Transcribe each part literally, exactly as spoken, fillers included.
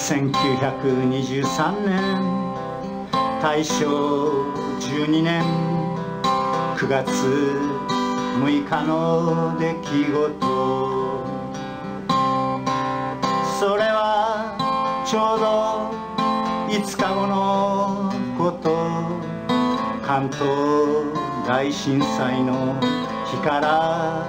せんきゅうひゃくにじゅうさんねん大正じゅうにねんくがつむいかの出来事、それはちょうどいつかごのこと。関東大震災の日から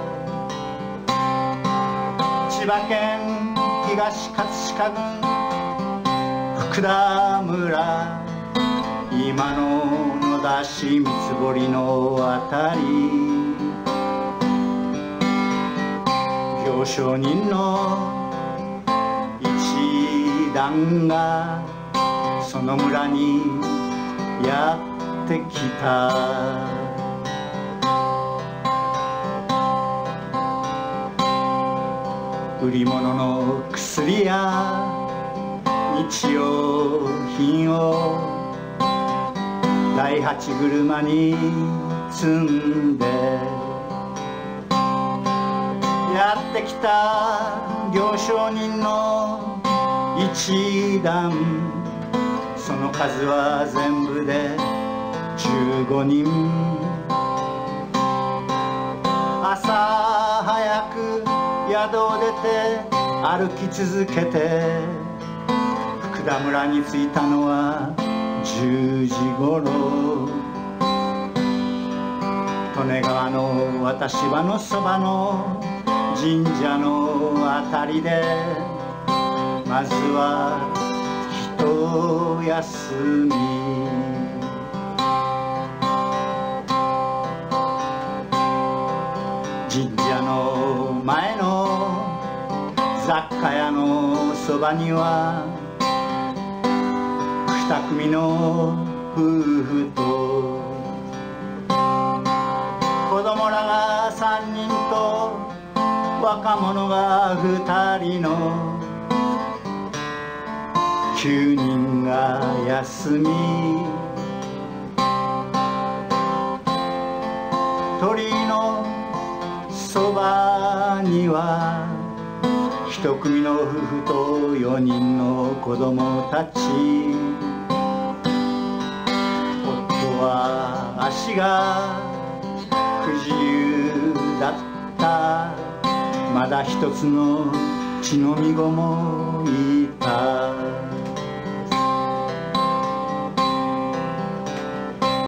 千葉県東葛飾郡福田村、今の野田市三堀のあたり、行商人の一団がその村にやってきた。売り物の薬や日用品を大八車に積んでやってきた行商人の一団、その数は全部でじゅうごにん。朝早く宿を出て歩き続けて福田村に着いたのはじゅうじごろ。利根川の渡し場のそばの神社のあたりでまずは一休み。神社の前の雑貨屋のそばには二組の夫婦と子供らが三人と若者が二人の九人が休み。鳥居のそばには一組の夫婦と四人の子供たち。夫は足が不自由だった。まだ一つの血のみ子もいた。